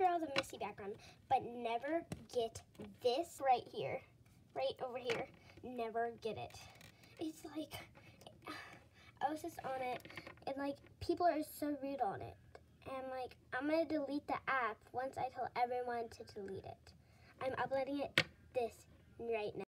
picture of the Missy background, but never get this right here, right over here. Never get it. It's like, I was just on it, and like, people are so rude on it. And like, I'm gonna delete the app once I tell everyone to delete it. I'm uploading it this right now.